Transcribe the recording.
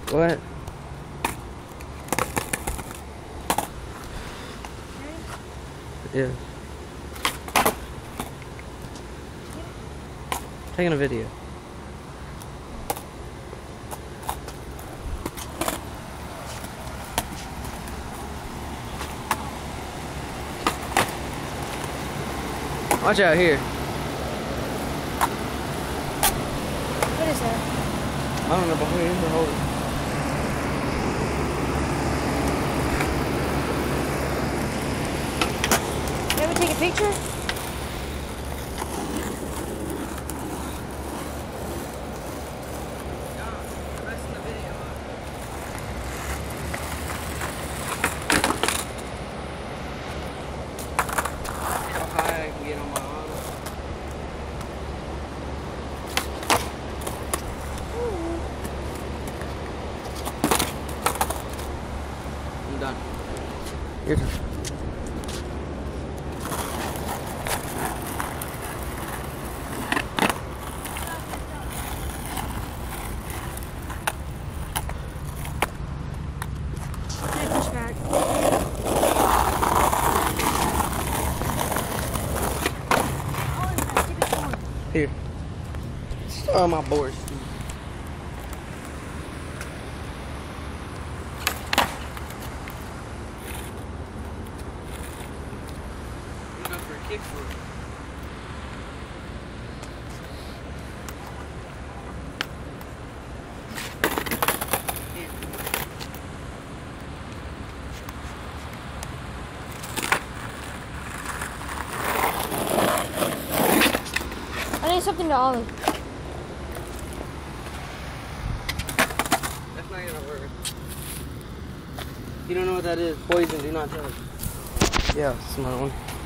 What? Yeah. Taking a video. Watch out here. What is that? I don't know, but hold it. You ever take a picture? I'm done. Your turn. Push back. Here. Oh, my board. Go for a kickflip. I need something to ollie. That's not gonna work. You don't know what that is. Poison. Do not touch. Yeah, it's my one.